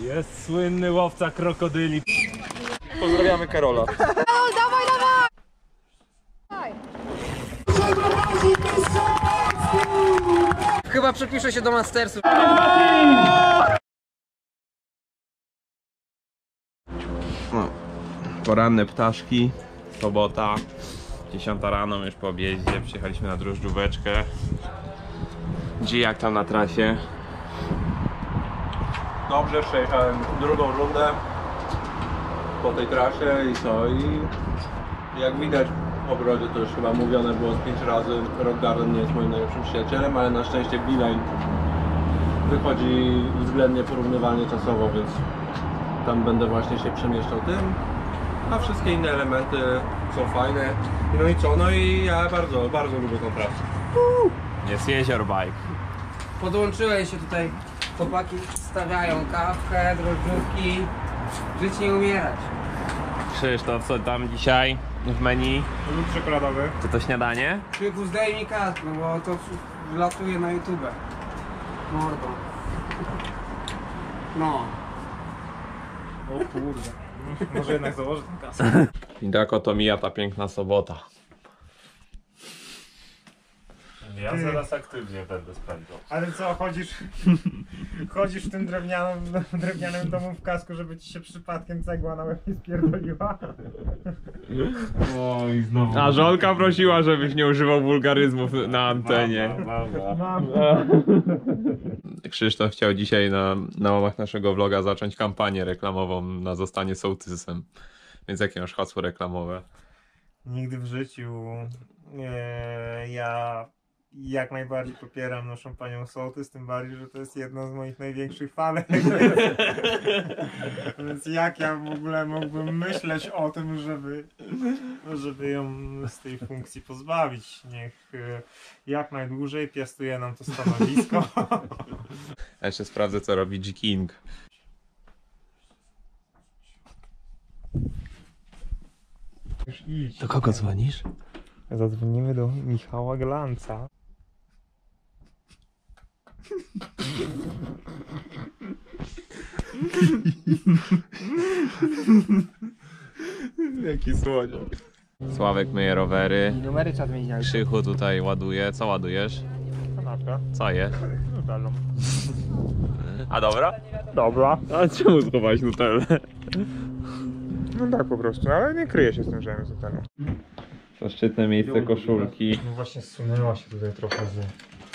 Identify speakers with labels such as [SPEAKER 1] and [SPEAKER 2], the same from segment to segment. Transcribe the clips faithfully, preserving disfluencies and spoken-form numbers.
[SPEAKER 1] Jest słynny łowca krokodyli.
[SPEAKER 2] Pozdrawiamy Karola.
[SPEAKER 3] Karol, dawaj, dawaj!
[SPEAKER 4] Chyba przepiszę się do Mastersu.
[SPEAKER 2] No, poranne ptaszki, sobota, dziesiąta rano, już po objeździe, przyjechaliśmy na drożdżóweczkę. Gdzie jak tam na trasie?
[SPEAKER 5] Dobrze, przejechałem drugą rundę po tej trasie i co, i jak widać w ogrodzie to już chyba mówione było z pięć razy, Rock Garden nie jest moim najlepszym przyjacielem, ale na szczęście Beeline wychodzi względnie porównywalnie czasowo, więc tam będę właśnie się przemieszczał tym, a wszystkie inne elementy są fajne. No i co, no i ja bardzo, bardzo lubię tą trasę.
[SPEAKER 2] Jest jezior bike.
[SPEAKER 4] Podłączyłem się tutaj. Chłopaki stawiają kawkę, drożdżówki. Żyć nie umierać.
[SPEAKER 2] Krzysztof, co tam dzisiaj w menu?
[SPEAKER 1] Lód czekoladowy.
[SPEAKER 2] Czy to śniadanie?
[SPEAKER 4] Krzyku, zdejmij mi kask, no bo to wlatuje na YouTube. Mordo. No.
[SPEAKER 1] O kurde. Może jednak założę ten kask.
[SPEAKER 2] I tak oto mija ta piękna sobota.
[SPEAKER 1] Ja zaraz aktywnie będę spędzał.
[SPEAKER 6] Ale co, chodzisz, chodzisz w tym drewnianym, drewnianym domu w kasku, żeby ci się przypadkiem cegła na łeb nie spierdoliła?
[SPEAKER 1] Oj, znowu.
[SPEAKER 2] A żonka prosiła, żebyś nie używał wulgaryzmów na antenie.
[SPEAKER 6] Mam.
[SPEAKER 2] Krzysztof chciał dzisiaj na, na łamach naszego vloga zacząć kampanię reklamową na zostanie sołtysem. Więc jakie masz hasło reklamowe?
[SPEAKER 6] Nigdy w życiu e, ja jak najbardziej popieram naszą panią sołtys, tym bardziej, że to jest jedna z moich największych fanek. Więc jak ja w ogóle mógłbym myśleć o tym, żeby, żeby ją z tej funkcji pozbawić. Niech e, jak najdłużej piastuje nam to stanowisko.
[SPEAKER 2] Ja jeszcze sprawdzę, co robi G-King.
[SPEAKER 6] Już idź.
[SPEAKER 2] Do kogo dzwonisz?
[SPEAKER 6] Zadzwonimy do Michała Glanca.
[SPEAKER 2] Jaki słodziak. Sławek myje rowery.
[SPEAKER 4] Numery trzeba zmienić na YouTube.
[SPEAKER 2] Krzychu tutaj ładuje. Co ładujesz?
[SPEAKER 6] Kanapka.
[SPEAKER 2] Co jest?
[SPEAKER 6] Nutellą.
[SPEAKER 2] A dobra?
[SPEAKER 6] Dobra.
[SPEAKER 2] A czemu schowałeś Nutellę?
[SPEAKER 6] No tak po prostu, ale nie kryje się z tym, że jem z Nutellą.
[SPEAKER 2] Zaszczytne miejsce koszulki.
[SPEAKER 6] No właśnie zsunęła się tutaj trochę z...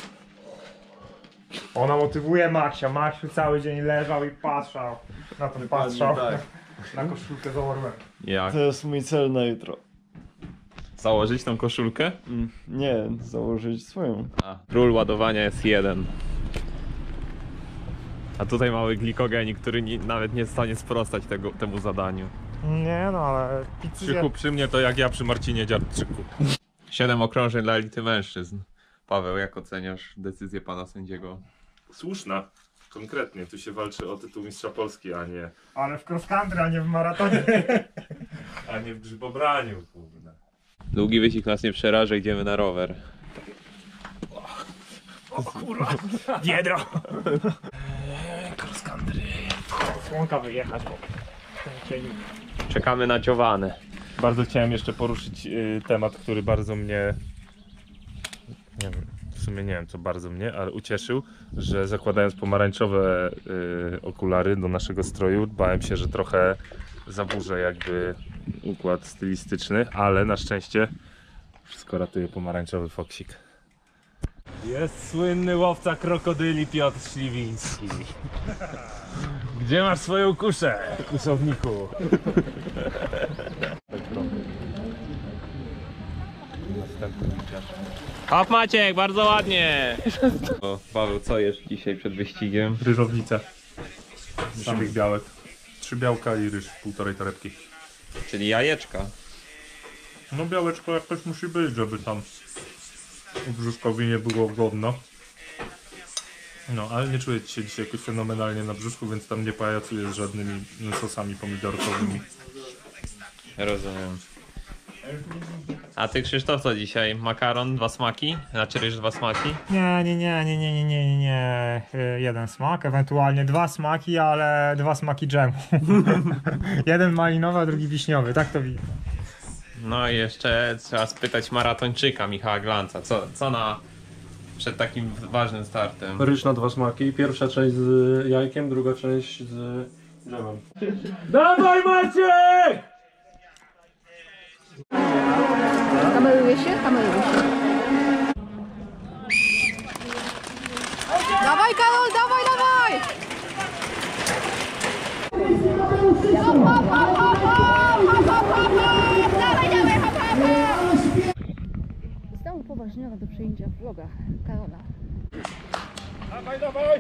[SPEAKER 6] Ona motywuje Maksia. Maksiu cały dzień leżał i patrzał. Na to patrzał. Na koszulkę z Orłem.
[SPEAKER 2] Jak?
[SPEAKER 7] To jest mój cel na jutro.
[SPEAKER 2] Założyć tą koszulkę?
[SPEAKER 7] Mm, nie, założyć swoją.
[SPEAKER 2] A, król ładowania jest jeden. A tutaj mały glikogenik, który ni nawet nie jest w stanie sprostać tego, temu zadaniu.
[SPEAKER 6] Nie no, ale pizzę...
[SPEAKER 1] Krzychu przy mnie to jak ja przy Marcinie Dziadczyku.
[SPEAKER 2] Siedem okrążeń dla elity mężczyzn. Paweł, jak oceniasz decyzję pana sędziego?
[SPEAKER 1] Słuszna. Konkretnie, tu się walczy o tytuł mistrza Polski, a nie,
[SPEAKER 6] Ale w cross country, a nie w maratonie.
[SPEAKER 1] a nie w grzybobraniu, kurde.
[SPEAKER 2] Długi wyścig nas nie przeraża, idziemy na rower.
[SPEAKER 6] Biedro! Cross country. Słonka wyjechać, bo...
[SPEAKER 2] Czekamy na ciowane.
[SPEAKER 1] Bardzo chciałem jeszcze poruszyć y, temat, który bardzo mnie, nie wiem, w sumie nie wiem co bardzo mnie, ale ucieszył, że zakładając pomarańczowe y, okulary do naszego stroju, bałem się, że trochę zaburzę jakby układ stylistyczny, ale na szczęście wszystko ratuje pomarańczowy foksik. Jest słynny łowca krokodyli Piotr Śliwiński. Gdzie masz swoją kuszę, kuszowniku?
[SPEAKER 2] Hop Maciek, bardzo ładnie! O, Paweł, co jesz dzisiaj przed wyścigiem?
[SPEAKER 1] Ryżownica. Samych białek. Trzy białka i ryż, półtorej torebki.
[SPEAKER 2] Czyli jajeczka.
[SPEAKER 1] No białeczko jakoś musi być, żeby tam brzuszkowi nie było godno. No, ale nie czuję się dzisiaj jakoś fenomenalnie na brzuszku, więc tam nie pajacuję z żadnymi sosami pomidorkowymi.
[SPEAKER 2] Rozumiem. A ty, Krzysztof, co dzisiaj? Makaron, dwa smaki? Znaczy ryż, dwa smaki?
[SPEAKER 6] Nie, nie, nie, nie, nie, nie, nie, nie, nie. Y, jeden smak, ewentualnie dwa smaki, ale dwa smaki dżemu. Jeden malinowy, a drugi wiśniowy, tak to widzę.
[SPEAKER 2] No i jeszcze trzeba spytać maratończyka Michała Glanca, co, co na przed takim ważnym startem?
[SPEAKER 5] Ryż na dwa smaki. Pierwsza część z jajkiem, druga część z dżemem. Dawaj Maciek!
[SPEAKER 3] Kameruje się? Kameruje się. Dawaj Karol, dawaj, dawaj! Hop, hop, hop, hop, hop, hop, hop, hop! Dawaj, dawaj, hop, hop, hop! Została upoważniona do przejęcia vloga Karola.
[SPEAKER 5] Dawaj, dawaj!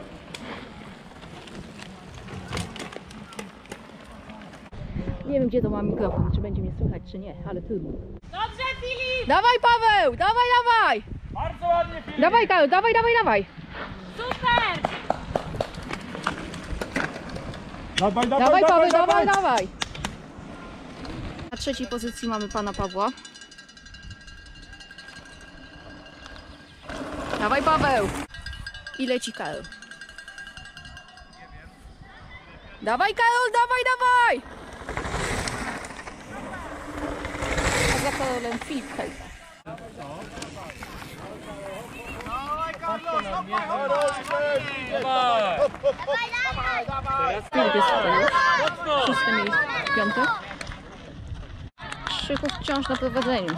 [SPEAKER 3] Nie wiem, gdzie to ma mikrofon, czy będzie mnie słychać, czy nie, ale trudno. Dobrze, Filip! Dawaj, Paweł! Dawaj, dawaj!
[SPEAKER 5] Bardzo ładnie, Filip!
[SPEAKER 3] Dawaj, Karol, dawaj, dawaj, dawaj!
[SPEAKER 5] Dawaj, dawaj,
[SPEAKER 3] Dawaj, Paweł, dawaj, dawaj! Na trzeciej pozycji mamy pana Pawła. Dawaj, Paweł! I leci Karol. Dawaj, Karol, dawaj, dawaj! A za Karolem Filip Hejka. Filip jest tutaj już. Szóste miejsce, piąte. Krzychu wciąż na prowadzeniu.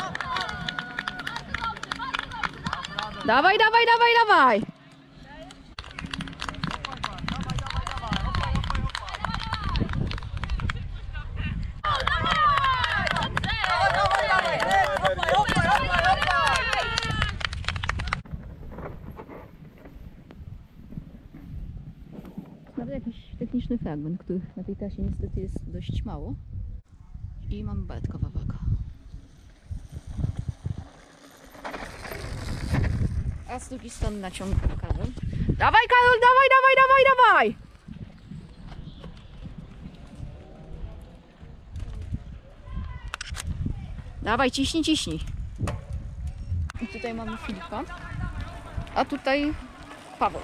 [SPEAKER 3] Dawaj, dawaj, dawaj, dawaj! Nawet jakiś techniczny fragment, których na tej trasie niestety jest dość mało. I mamy Bartka Wawaka. A z drugiej strony naciąga Karol. Dawaj, Karol, dawaj, dawaj, dawaj, dawaj! Dawaj, ciśnij, ciśnij. I tutaj mamy Filipa. A tutaj Paweł.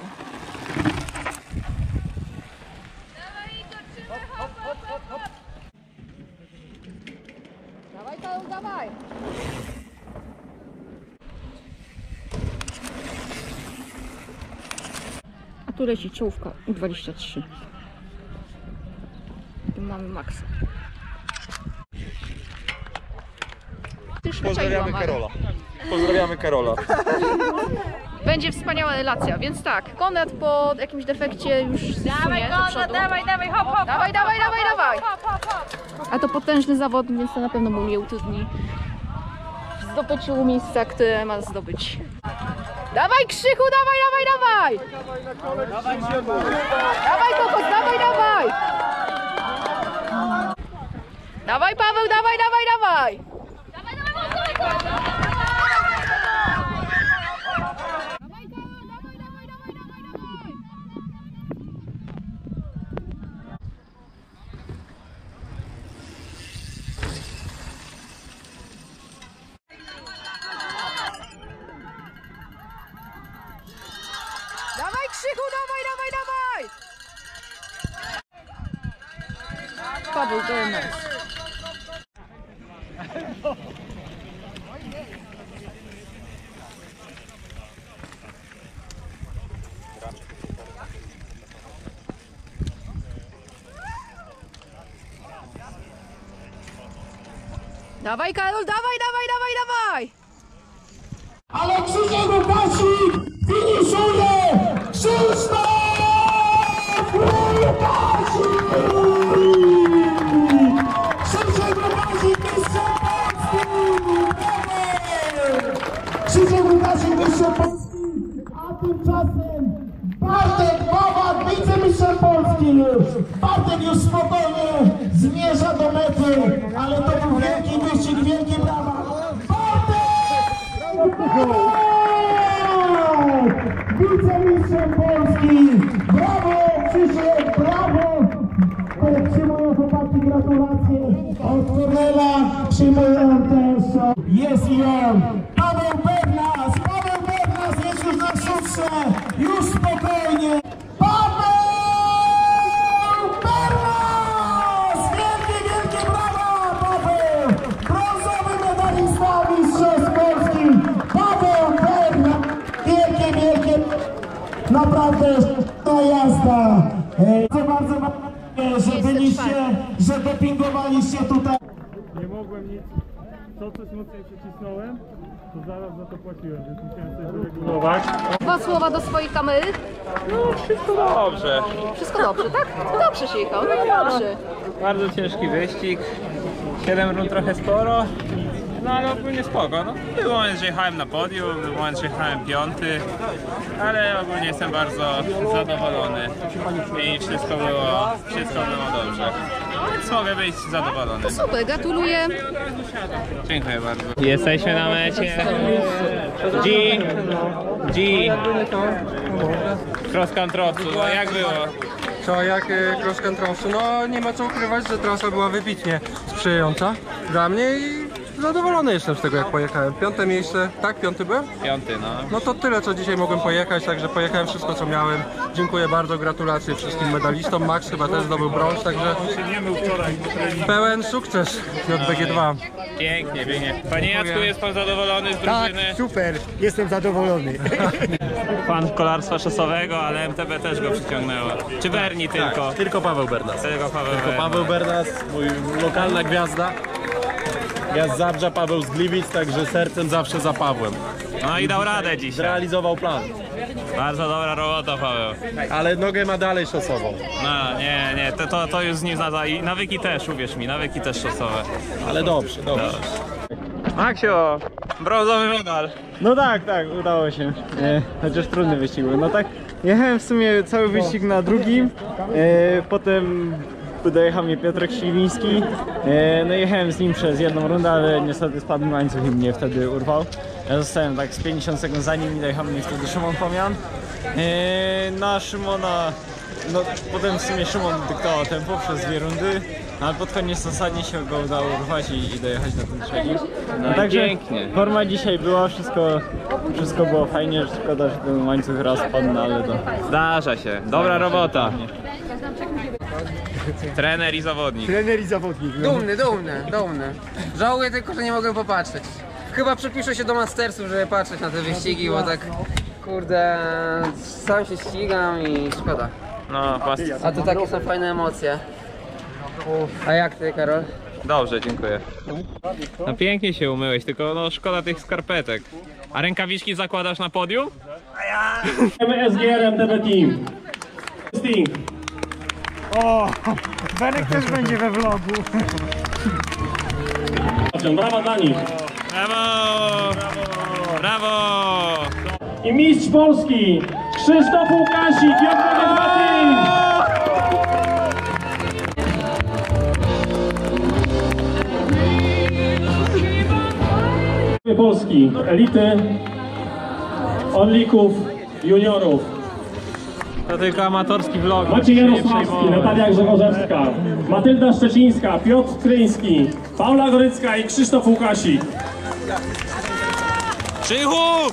[SPEAKER 3] Dawaj, Karol, dawaj! A tu leci czołówka U dwadzieścia trzy. Tu mamy Maxa. Pozdrawiamy Karola.
[SPEAKER 7] Pozdrawiamy Karola.
[SPEAKER 3] Będzie wspaniała relacja, więc tak, Konrad po jakimś defekcie już zsunie do przodu. Dawaj, dawaj, hop, hop, dawaj, dawaj, dawaj, dawaj. A to potężny zawodnik, więc to na pewno mu nie utrudni w zdobyciu miejsca, które ma zdobyć. Dawaj, Krzychu, dawaj, dawaj, dawaj! Dawaj, Kokos, dawaj, dawaj! Dawaj, Paweł, dawaj, dawaj, dawaj! Dawaj, Krzychu, dawaj, dawaj, dawaj! Paweł, to jest. Dawaj, Karol, dawaj, dawaj, dawaj, dawaj!
[SPEAKER 8] Ale Krzysiek Łukasik finiszuje! Krzysztof Łukasik! Krzysiek Łukasik mistrzem Polski! Krzysiek Łukasik mistrzem Polski! A tymczasem Bartek Wawak wicemistrzem Polski już! Bartek już spokojnie zmierza do mety, ale to był wielki wyścig, wielkie brawa! Wicemistrzem Polski! Brawo Krzysiek, brawo! Przyjmują chłopaki gratulacje od Kornela, przyjmują też. Jest i podium. Paweł Bernas, Paweł Bernas jest już na szutrze, już spokojnie. Paweł Bernas! Wielkie, wielkie brawa, Paweł! Brązowy medalista Mistrzostw Polski, Paweł Bernas! Wielkie, wielkie, naprawdę ta jazda. Bardzo, bardzo, bardzo, że byliście, że dopingowaliście tutaj.
[SPEAKER 6] Nie mogłem nic, co coś mocniej przycisnąłem, to zaraz za to płaciłem, więc musiałem coś wyregulować.
[SPEAKER 3] Dwa słowa do swojej kamery.
[SPEAKER 2] Wszystko dobrze.
[SPEAKER 3] Wszystko dobrze, tak? Dobrze się jechało, no dobrze.
[SPEAKER 2] Bardzo ciężki wyścig. siedem rund trochę sporo. No ale ogólnie spoko. No, był moment, że jechałem na podium, był moment, że jechałem piąty, ale ogólnie jestem bardzo zadowolony i wszystko było, wszystko było dobrze. Więc mogę być zadowolony.
[SPEAKER 3] Super, gratuluję.
[SPEAKER 2] Dziękuję bardzo. Jesteśmy na mecie. G. G. Cross country'owcu. No jak było?
[SPEAKER 9] Co, jak y, cross country'owcu? No nie ma co ukrywać, że trasa była wybitnie sprzyjająca dla mnie i zadowolony jestem z tego, jak pojechałem. Piąte miejsce, tak? Piąty byłem?
[SPEAKER 2] Piąty, no.
[SPEAKER 9] No to tyle, co dzisiaj mogłem pojechać, także pojechałem wszystko, co miałem. Dziękuję bardzo, gratulacje wszystkim medalistom. Max chyba też zdobył brąz, także pełen sukces J B G dwa.
[SPEAKER 2] Pięknie, pięknie. Panie Jacku, jest pan zadowolony z drużyny?
[SPEAKER 10] Tak, super, jestem zadowolony.
[SPEAKER 2] Fan kolarstwa szosowego, ale M T B też go przyciągnęło. Czy Berni tylko?
[SPEAKER 11] Tak, tylko Paweł Bernas.
[SPEAKER 2] Tylko Paweł
[SPEAKER 11] Tylko
[SPEAKER 2] Bernas.
[SPEAKER 11] Paweł Bernas, mój lokalna gwiazda. Ja z Zabrza, Paweł z Gliwic, także sercem zawsze za Pawłem.
[SPEAKER 2] No i dał radę dzisiaj.
[SPEAKER 11] Zrealizował plan.
[SPEAKER 2] Bardzo dobra robota, Paweł.
[SPEAKER 11] Ale nogę ma dalej szosową.
[SPEAKER 2] No, nie, nie, to, to, to już z nim zada. I nawyki też, uwierz mi, nawyki też szosowe.
[SPEAKER 11] Ale dobrze, dobrze.
[SPEAKER 2] Maksio, brązowy medal.
[SPEAKER 6] No tak, tak, udało się. E, chociaż trudny wyścig był. No tak, jechałem w sumie cały wyścig na drugim, e, potem dojechał mnie Piotrek Śliwiński. E, no jechałem z nim przez jedną rundę, ale niestety spadł łańcuch i mnie wtedy urwał. Ja zostałem tak z pięćdziesiąt sekund za nim i dojechał mnie wtedy Szymon Pomian. E, na Szymona, no potem w sumie Szymon dyktował tempo przez dwie rundy. Ale pod koniec zasadnie się go udało urwać i, i dojechać na ten trzeci.
[SPEAKER 2] No i
[SPEAKER 6] Także
[SPEAKER 2] pięknie.
[SPEAKER 6] forma dzisiaj była, wszystko, wszystko było fajnie, szkoda, że ten łańcuch raz padł, no ale to...
[SPEAKER 2] Zdarza się, dobra robota. Trener i zawodnik.
[SPEAKER 10] Trener i zawodnik. No.
[SPEAKER 12] Dumny, dumny, dumny. Żałuję tylko, że nie mogłem popatrzeć. Chyba przepiszę się do Mastersów, żeby patrzeć na te wyścigi, bo tak, kurde, sam się ścigam i szkoda.
[SPEAKER 2] No, właśnie.
[SPEAKER 12] A to takie są fajne emocje. A jak ty, Karol?
[SPEAKER 2] Dobrze, dziękuję. No pięknie się umyłeś, tylko no szkoda tych skarpetek. A rękawiczki zakładasz na podium?
[SPEAKER 13] S G R M T B Team. Sting.
[SPEAKER 6] O, Benek też będzie we vlogu.
[SPEAKER 13] Brawa dla nich.
[SPEAKER 2] Brawo! Brawo!
[SPEAKER 13] I mistrz Polski Krzysztof Łukasik, J B G dwa Team. Polski, elity, orlików, juniorów.
[SPEAKER 2] To tylko amatorski vlog.
[SPEAKER 13] Maciej Jarosławski, Natalia Grzegorzewska, Matylda Szczecińska, Piotr Kryński, Paula Gorycka i Krzysztof Łukasik.
[SPEAKER 2] Krzychu!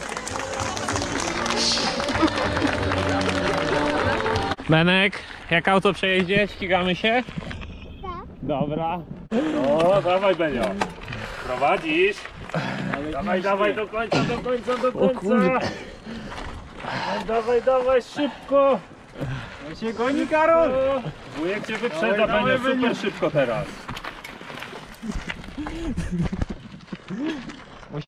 [SPEAKER 2] Benek, jak auto przejeździe? Ścigamy się? Dobra.
[SPEAKER 13] O, dawaj Benio. Prowadzisz. Dawaj, dawaj do końca, do końca, do końca. Dawaj, dawaj, szybko.
[SPEAKER 6] On się goni, Karol!
[SPEAKER 13] Wujek cię wyprzedza, będzie super szybko teraz.